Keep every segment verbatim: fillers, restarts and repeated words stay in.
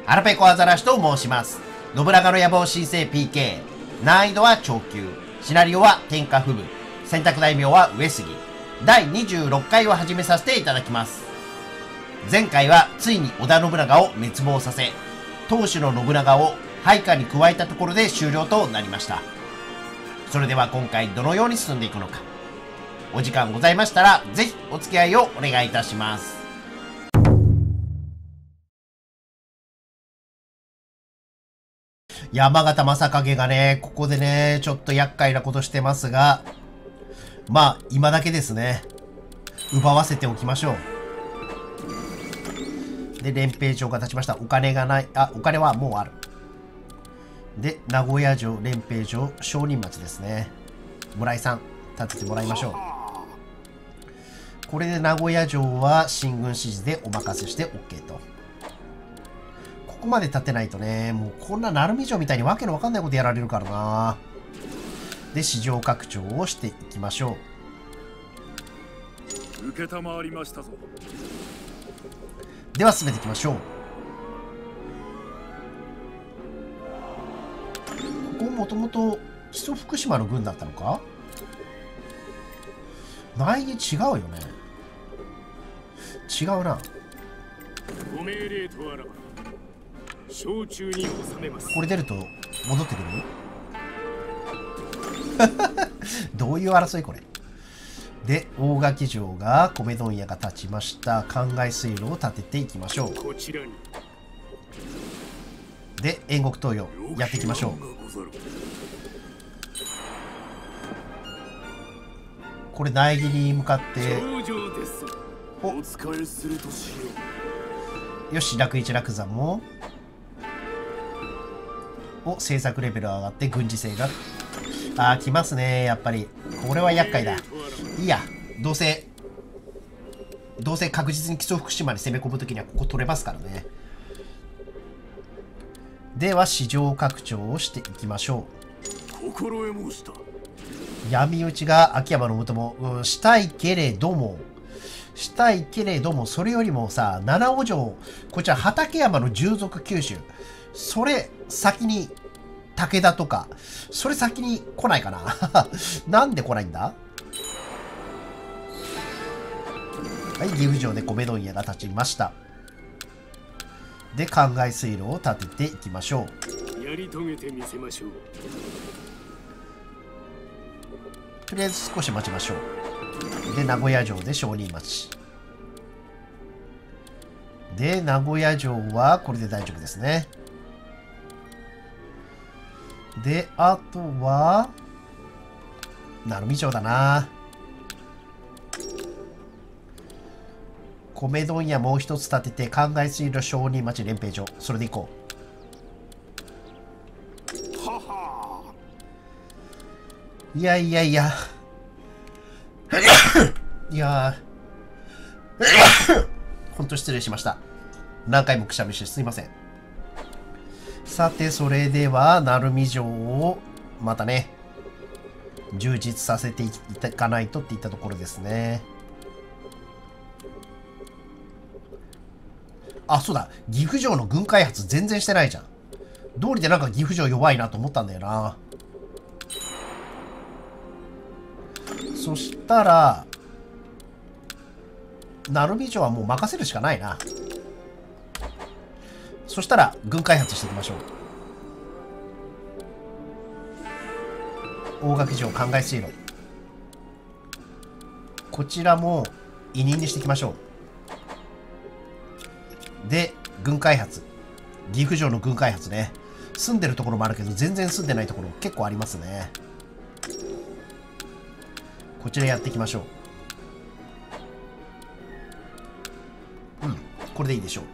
アラペコアザラシと申します。信長の野望新生 ピーケー。難易度は超級。シナリオは天下不武。選択大名は上杉。だいにじゅうろっかいを始めさせていただきます。前回はついに織田信長を滅亡させ、当主の信長を配下に加えたところで終了となりました。それでは今回どのように進んでいくのか。お時間ございましたら、ぜひお付き合いをお願いいたします。山形正景がね、ここでね、ちょっと厄介なことしてますが、まあ、今だけですね。奪わせておきましょう。で、連兵場が立ちました。お金がない。あ、お金はもうある。で、名古屋城、連兵場、商人町ですね。村井さん、立ててもらいましょう。これで名古屋城は進軍指示でお任せして OK と。ここまで立てないとね、もうこんな鳴海城みたいにわけのわかんないことやられるからな。で、市場拡張をしていきましょう。受けたまわりましたぞ。 では進めていきましょう。ここもともと木曽福島の軍だったのか。内に違うよね。違うな。 ご命令とあらば小中に収めます。 これ出ると戻ってくるどういう争いこれ。で、大垣城が米問屋が立ちました。灌漑水路を立てていきましょう。 こちらにで、燕国東洋やっていきましょう。これ苗木に向かっておお使いするとしよう。よし、楽一楽山もお政策レベル上がって軍事性がああ来ますね。やっぱりこれは厄介だ。いいや、どうせどうせ確実に木曽福島に攻め込むときにはここ取れますからね。では市場拡張をしていきましょう。心得申した。 闇討ちが秋山のもとも、うん、したいけれどもしたいけれどもそれよりもさ、七尾城、こちら畠山の従属九州、それ先に武田とか、それ先に来ないかななんで来ないんだ。はい、岐阜城で米問屋が立ちました。で、灌漑水路を立てていきましょう。やり遂げてみせましょう。 とりあえず少し待ちましょう。で、名古屋城で商人町。で、名古屋城はこれで大丈夫ですね。で、あとは、鳴海城だな。米問屋もう一つ建てて、灌漑水路、商人町、連兵場。それでいこう。ははいやいやいや。いやほんと失礼しました。何回もくしゃみしてすいません。さて、それでは、鳴海城を、またね、充実させていかないとっていったところですね。あ、そうだ。岐阜城の軍開発全然してないじゃん。道理でなんか岐阜城弱いなと思ったんだよな。そしたら、鳴海城はもう任せるしかないな。そしたら、軍開発していきましょう。大垣城、灌漑水路。こちらも委任にしていきましょう。で、軍開発。岐阜城の軍開発ね。住んでるところもあるけど、全然住んでないところ結構ありますね。こちらやっていきましょう。うん、これでいいでしょ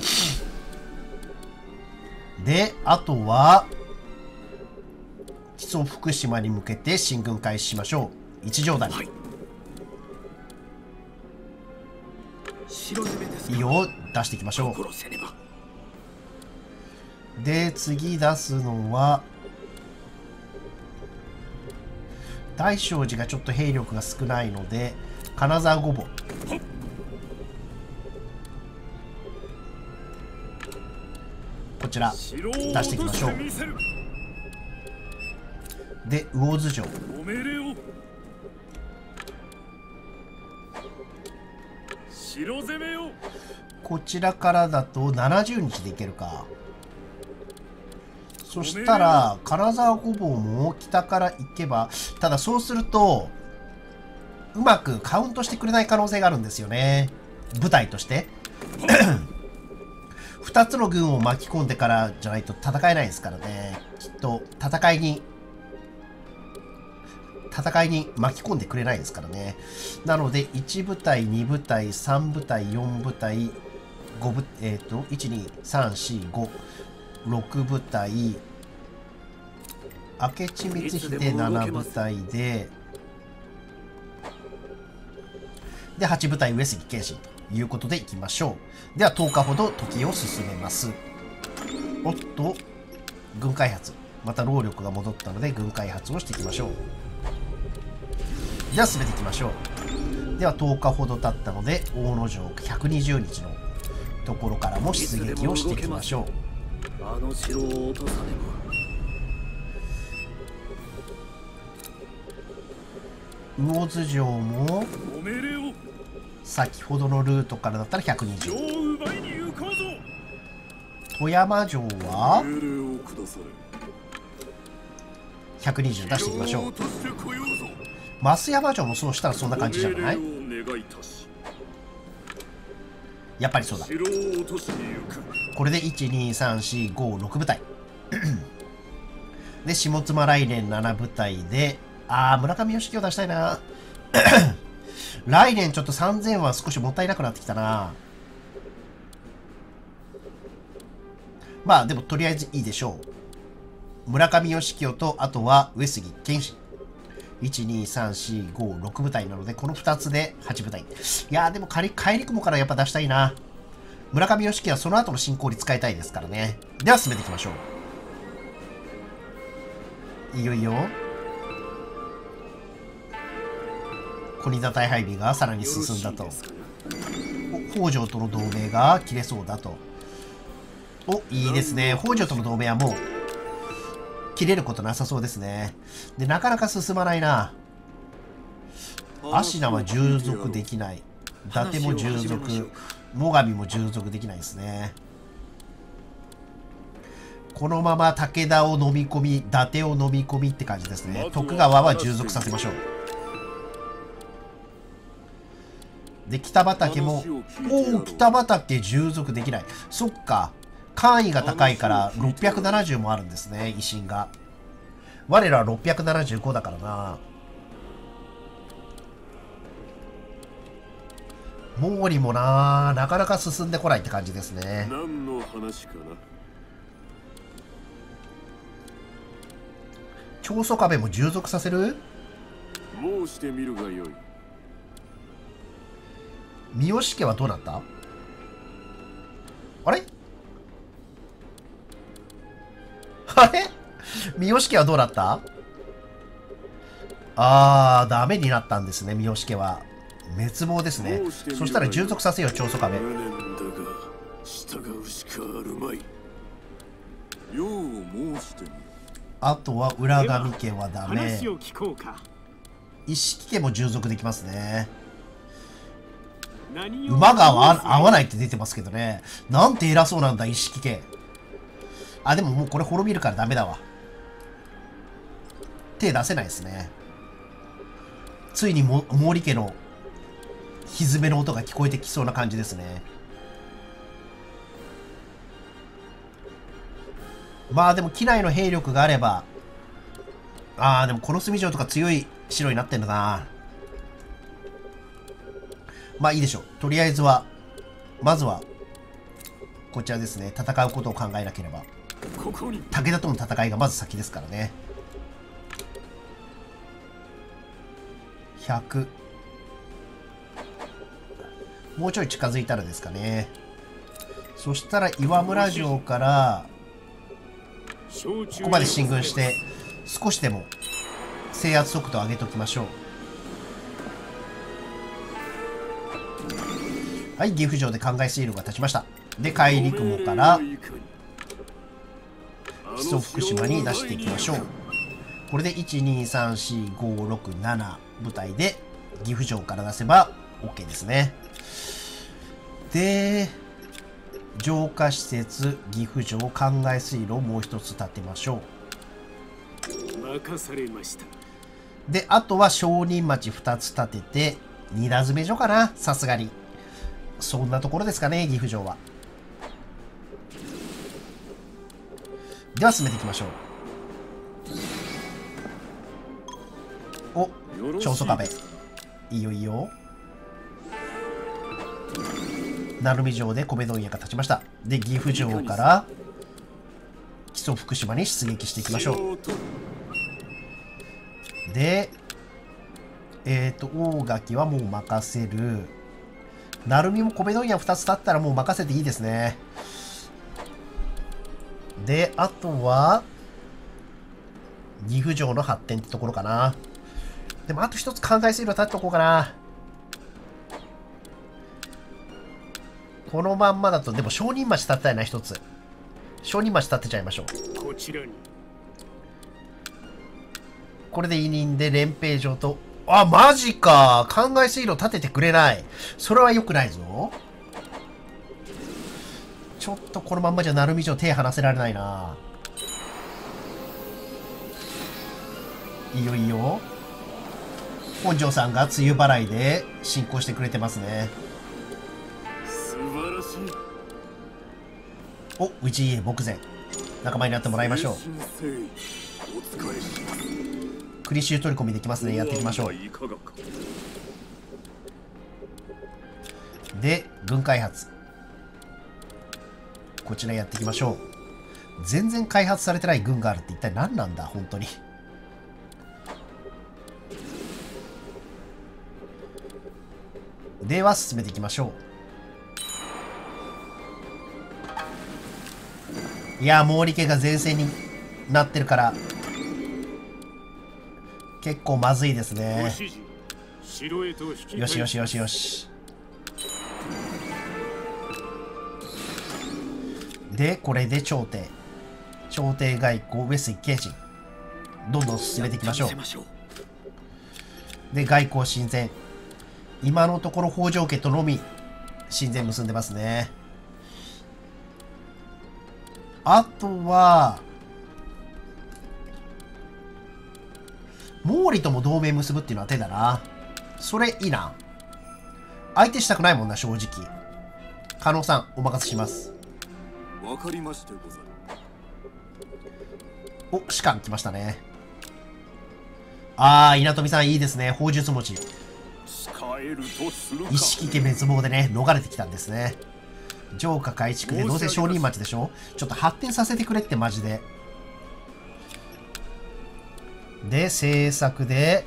う。で、あとは、木曽福島に向けて進軍開始しましょう。一条谷。はい、いいよ、出していきましょう。で、次出すのは、大正寺がちょっと兵力が少ないので、金沢御坊。 こちら出していきましょう。で魚津城、こちらからだとななじゅうにちでいけるか。そしたら金沢ごぼうも北から行けば、ただそうするとうまくカウントしてくれない可能性があるんですよね、部隊としてふたつの軍を巻き込んでからじゃないと戦えないですからね。きっと戦いに戦いに巻き込んでくれないですからね。なのでいち部隊、に部隊、さん部隊、よん部隊、ご部、えっと、いち、に、さん、よん、ご、ろく部隊、明智光秀なな部隊で、で、はち部隊上杉謙信ということでいきましょう。ではとおかほど時を進めます。おっと、軍開発。また労力が戻ったので軍開発をしていきましょう。では進めていきましょう。ではとおかほど経ったので、大野城ひゃくにじゅうにちのところからも出撃をしていきましょう。 あの城を落とさねば。魚津城も先ほどのルートからだったらひゃくにじゅう。富山城はひゃくにじゅう出していきましょう。増山城もそうしたらそんな感じじゃない？やっぱりそうだ。これでいち、に、さん、よん、ご、ろく部隊で下妻来年なな部隊で、あー村上義樹を出したいな来年ちょっとさんぜんは少しもったいなくなってきたな。まあでもとりあえずいいでしょう。村上義清とあとは上杉謙信、いち、に、さん、よん、ご、ろく部隊なのでこのふたつではち部隊。いやーでも帰り雲からやっぱ出したいな。村上義樹はその後の進行に使いたいですからね。では進めていきましょう。いよいよ小田大配備がさらに進んだと。北条との同盟が切れそうだと。お、いいですね。北条との同盟はもう切れることなさそうですね。でなかなか進まないな。芦名は従属できない。伊達も従属、最上も従属できないですね。このまま武田を飲み込み、伊達を飲み込みって感じですね。徳川は従属させましょう。で北畠も、おお北畠従属できない。そっか、官位が高いからろっぴゃくななじゅうもあるんですね、維新が。我らはろっぴゃくななじゅうごだからな。毛利もな、なかなか進んでこないって感じですね。 何の話かな。 長宗我部も従属させる？ 申してみるがよい。 三好家はどうなった？あれあれ三好家はどうなった？あー、ダメになったんですね、三好家は。滅亡ですね。そしたら従属させよう、長宗我部。あとは浦上家はダメ。一色家も従属できますね。馬が合わないって出てますけどね。なんて偉そうなんだ、一色家。あ、でももうこれ滅びるからダメだわ。手出せないですね。ついにも毛利家の蹄の音が聞こえてきそうな感じですね。まあでも機内の兵力があれば、ああでもこの隅城とか強い城になってんだな。まあいいでしょう。とりあえずはまずはこちらですね。戦うことを考えなければ。武田との戦いがまず先ですからね。ひゃく、もうちょい近づいたらですかね。そしたら岩村城からここまで進軍して少しでも制圧速度を上げておきましょう。はい、岐阜城で灌漑水路が立ちました。で海陸雲から木曽福島に出していきましょう。これでいちにさんしごろくなな部隊で岐阜城から出せば OK ですね。で浄化施設岐阜城灌漑水路をもう一つ建てましょう。任されました。 であとは商人町ふたつ建てて二段詰め所かな。さすがにそんなところですかね岐阜城は。では進めていきましょう。お長宗我部いいよいいよ。鳴海城で米問屋が立ちました。で岐阜城から木曽福島に出撃していきましょう。でえっ、ー、と大垣はもう任せる。鳴海も米問屋ふたつ立ったらもう任せていいですね。であとは岐阜城の発展ってところかな。でもあと一つ灌漑水路立っておこうかな。このまんまだとでも商人町立ったよな。一つ商人町立てちゃいましょう。 こちらにこれで委任で連兵場と、あマジか灌漑水路立ててくれない。それは良くないぞ。ちょっとこのまんまじゃ鳴海城手離せられないな。いいよいいよ。本庄さんが梅雨払いで進行してくれてますね。 素晴らしい。 お氏家牧前仲間になってもらいましょう。栗州取り込みできますね。やっていきましょう。で軍開発こちらやっていきましょう。全然開発されてない軍があるって一体何なんだ本当に。では進めていきましょう。いや毛利家が前線になってるから結構まずいですね。よしよしよしよし。でこれで朝廷朝廷外交上杉謙信どんどん進めていきましょう。で外交親善今のところ北条家とのみ親善結んでますね。あとは毛利とも同盟結ぶっていうのは手だな。それいいな。相手したくないもんな正直。加納さんお任せします。 わかりましてござる。 お士官来ましたね。ああ稲富さんいいですね。砲術持ち一式家滅亡でね逃れてきたんですね。城下改築でどうせ商人町でしょ。ちょっと発展させてくれってマジで。で政策で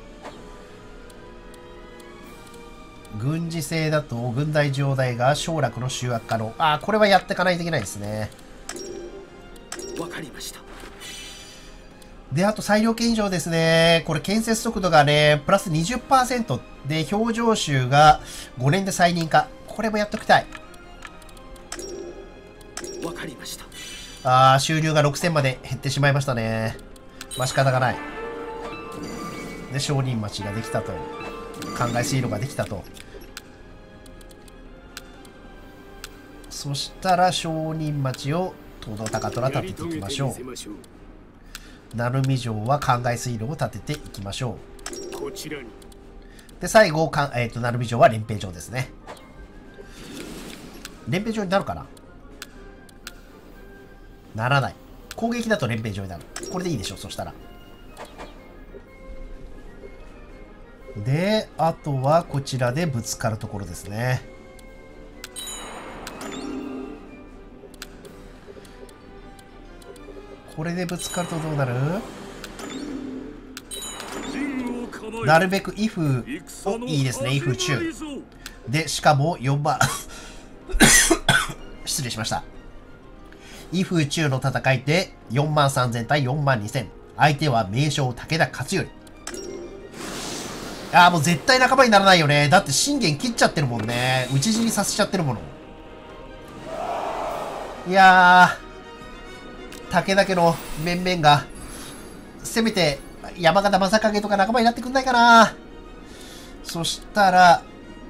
軍事制だと軍大城代が将楽の集約可能。ああこれはやっていかないといけないですね。 わかりました。 であと裁量権以上ですね。これ建設速度がねプラス にじゅっパーセント で表情集がごねんで再認可。これもやっときたい。 わかりました。 ああ収入がろくせんまで減ってしまいましたね。まあ仕方がない。で商人町ができたと灌漑水路ができたと。そしたら商人町を東堂高虎建てていきましょう。鳴海城は灌漑水路を建てていきましょう。 こちらにで最後か、えー、と鳴海城は連兵城ですね。連兵城になるかな。ならない。攻撃だと連兵城になる。これでいいでしょう。そしたらであとはこちらでぶつかるところですね。これでぶつかるとどうなる。なるべく威風をいいですね。威風中でしかもよんばん失礼しました。威風中の戦いでよんまんさんぜん対よんまんにせん。相手は名将武田勝頼。ああもう絶対仲間にならないよね。だって信玄切っちゃってるもんね。討ち死にさせちゃってるもの。いやー武田家の面々が、せめて山形正景とか仲間になってくんないかな。そしたら、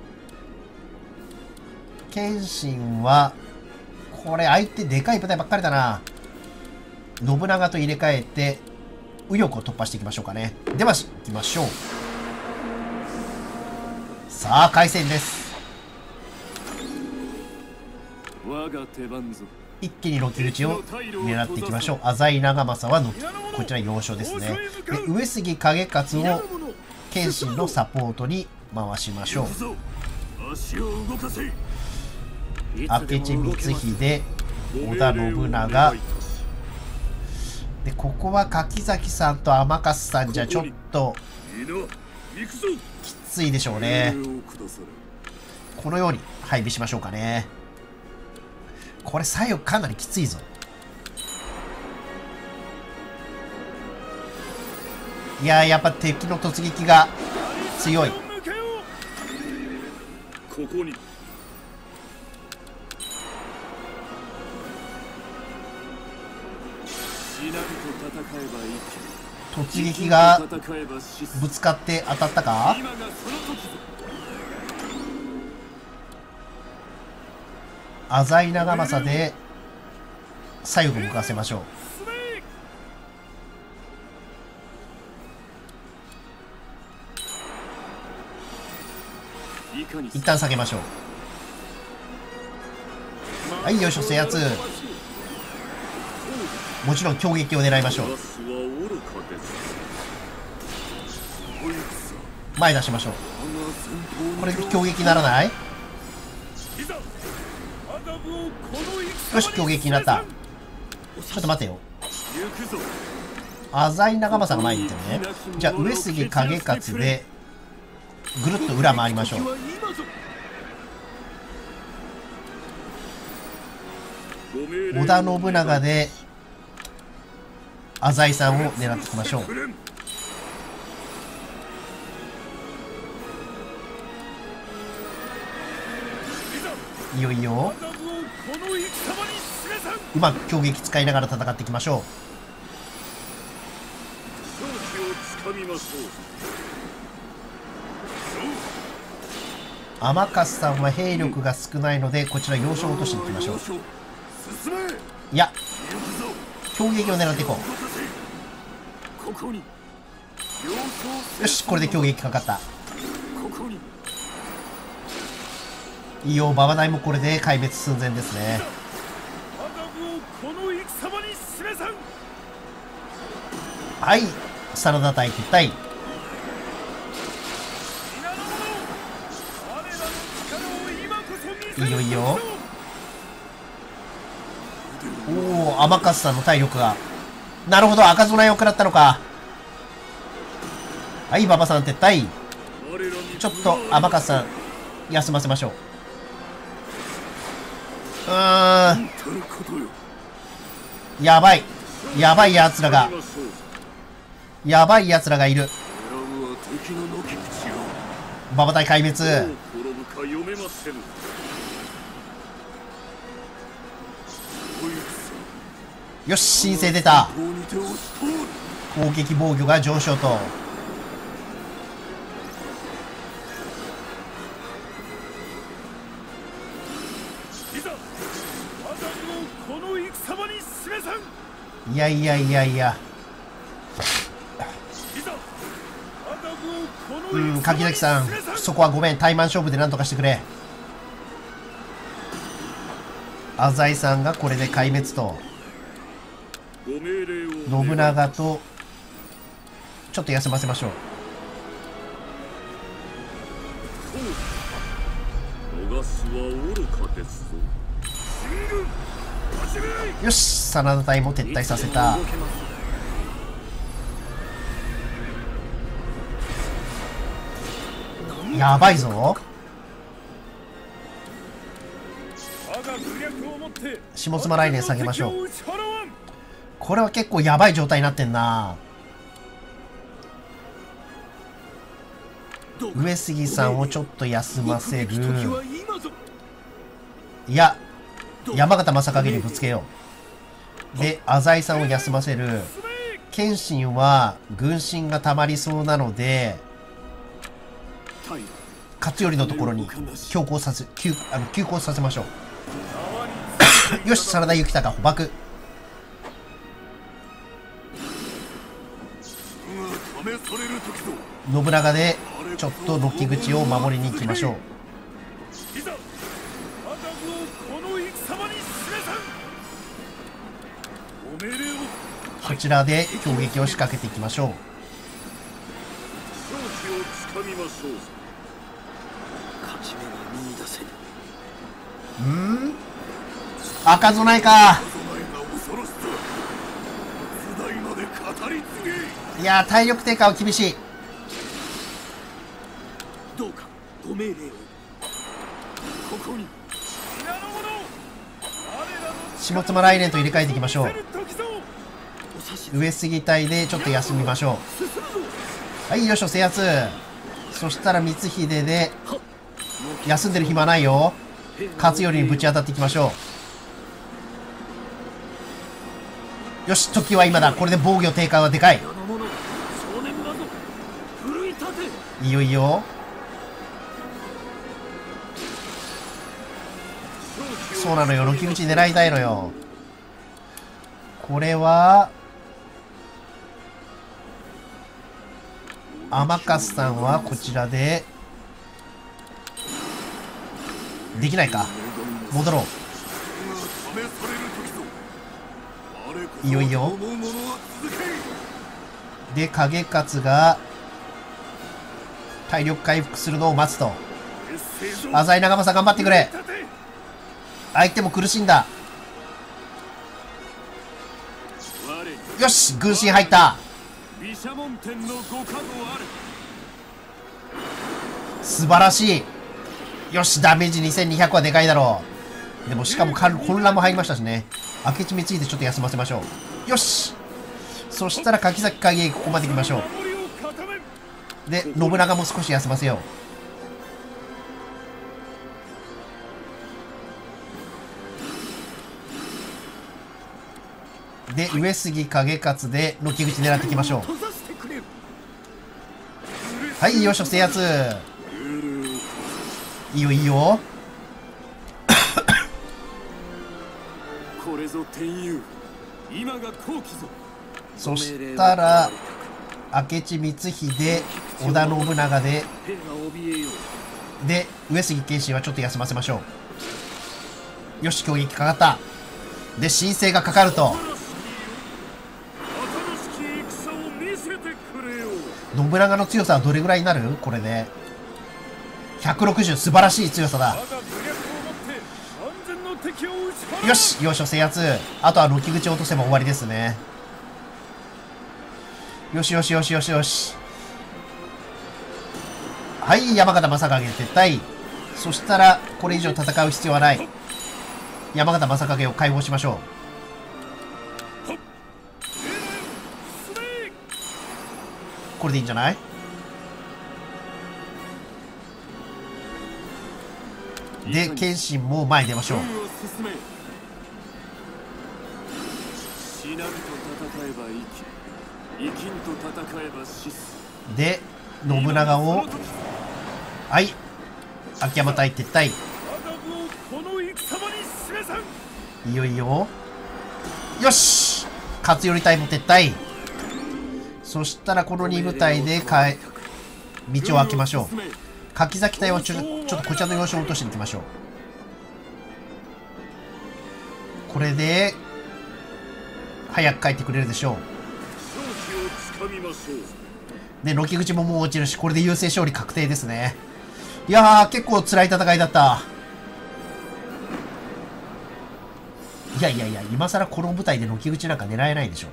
謙信は、これ相手でかい部隊ばっかりだな。信長と入れ替えて、右翼を突破していきましょうかね。では、行きましょう。さあ、開戦です。 我が手番ぞ。 一気に軒口を狙っていきましょう。浅井長政はのこちら要所ですね。で上杉景勝を謙信のサポートに回しましょう。明智光秀、織田信長で、ここは柿崎さんと天笠さんじゃちょっときついでしょうね。このように配備しましょうかね。これ左右かなりきついぞ。いやー、やっぱ敵の突撃が強い。 ここに突撃がぶつかって当たったか。浅井長政で左右を向かせましょう。一旦下げましょう。はい、よいしょ、制圧。もちろん強撃を狙いましょう。前出しましょう。これで強撃ならない？よし、強撃になった。ちょっと待てよ。浅井長政が前にいてね。じゃあ上杉景勝でぐるっと裏回りましょう。織田信長で浅井さんを狙っていきましょう。いよいようまく強撃使いながら戦っていきましょう。天笠さんは兵力が少ないのでこちら要所を落としに行きましょう。いや、強撃を狙っていこう。よし、これで強撃かかった。いいよ、馬場台もこれで壊滅寸前ですね。はい、真田対撤退。いいよいいよ。おお、天笠さんの体力が、なるほど、赤備えを食らったのか。はい、馬場さん撤退。ちょっと天笠さん休ませましょう。うーん、やばいやばいやつらがやばいやつらがいる。馬場隊壊滅。よし、新星出た。攻撃防御が上昇と。いやいやいやいや、うん、柿崎さん、そこはごめん、タイマン勝負でなんとかしてくれ。浅井さんがこれで壊滅と。信長とちょっと休ませましょう。よし、真田隊も撤退させた。やばいぞ。下妻来年下げましょう。これは結構やばい状態になってんな。上杉さんをちょっと休ませる。いや、山形正景にぶつけよで、浅井さんを休ませる。謙信は軍神が溜まりそうなので、勝頼のところに強行させ、急、あの、急行させましょう。よし、真田幸孝捕獲。信長で、ちょっと軒口を守りに行きましょう。こちらで攻撃を仕掛けていきましょう。うん、赤備えか。いやー、体力低下は厳しい。 どうかご命令を。ここに下妻来年と入れ替えていきましょう。上杉隊でちょっと休みましょう。はい、よいしょ、制圧。そしたら光秀で休んでる暇ないよ。勝頼にぶち当たっていきましょう。よし、時は今だ。これで防御低下はでかい。いいよいいよ。そうなのよ、軒口狙いたいのよ。これは天笠さんはこちらでできないか。戻ろう。いいよいいよ。で、影勝が体力回復するのを待つと。浅井長政頑張ってくれ。相手も苦しんだ。よし、軍神入った。素晴らしい。よし、ダメージにせんにひゃくはでかいだろう。でもしかも混乱も入りましたしね。明智光秀ちょっと休ませましょう。よし、そしたら柿崎影ここまで来ましょう。で、信長も少し休ませよう。で、上杉景勝で軒口狙っていきましょう。はい、よいしょ、制圧。いいよいいよ。 これぞ天佑。今が好機ぞ。 そしたら明智光秀、織田信長でで上杉謙信はちょっと休ませましょう。よし、攻撃かかった。で、新生がかかると。信長の強さはどれぐらいになる？これでひゃくろくじゅう、素晴らしい強さだ。よし、よいしょ、制圧。あとは軒口を落とせば終わりですね。よしよしよしよしよし。はい、山形正景撤退。そしたらこれ以上戦う必要はない。山形正景を解放しましょう。これでいいんじゃない？で、謙信も前に出ましょう。で、信長を、はい、秋山隊撤退。いよいよ。よし、勝頼隊も撤退。そしたらこのに部隊でかえ道を開けましょう。柿崎隊はちょちょっとこちらの要所を落としに行きましょう。これで早く帰ってくれるでしょう。で、軒口ももう落ちるし、これで優勢勝利確定ですね。いやー、結構辛い戦いだった。いやいやいや、今更この部隊で軒口なんか狙えないでしょ。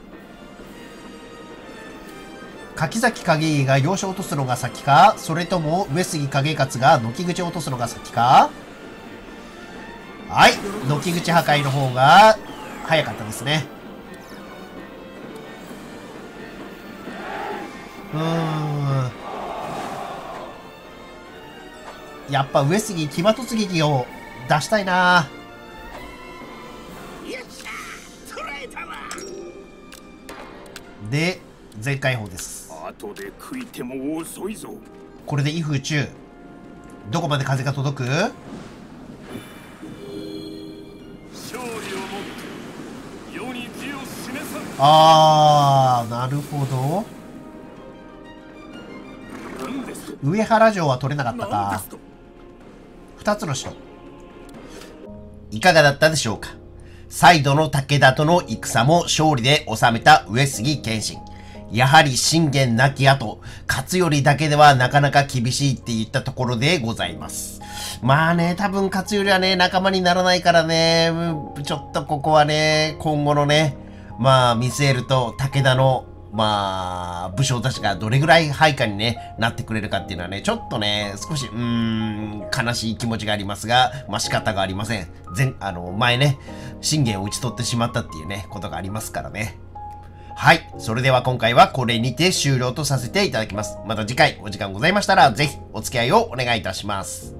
柿崎景家が要所を落とすのが先か、それとも上杉景勝が軒口を落とすのが先か。はい、軒口破壊の方が早かったですね。うーん、やっぱ上杉騎馬突撃を出したいな。 で、全開砲です。 後で食いても遅いぞ。 これで威風中。どこまで風が届く？ 勝利をもって世に義を示さん。 あー、なるほど。 何ですと。 上原城は取れなかった何でかす。と。 二つの首都。いかがだったでしょうか。再度の武田との戦も勝利で収めた上杉謙信。やはり信玄亡き後、勝頼だけではなかなか厳しいって言ったところでございます。まあね、多分勝頼はね、仲間にならないからね、ちょっとここはね、今後のね、まあ見据えると武田のまあ、武将たちがどれぐらい配下にね、なってくれるかっていうのはね、ちょっとね、少し、うーん、悲しい気持ちがありますが、まあ仕方がありません。前、あの、前ね、信玄を討ち取ってしまったっていうね、ことがありますからね。はい。それでは今回はこれにて終了とさせていただきます。また次回お時間ございましたら、ぜひお付き合いをお願いいたします。